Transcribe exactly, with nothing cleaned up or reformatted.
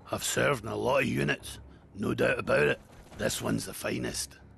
I've served in a lot of units, no doubt about it. This one's the finest.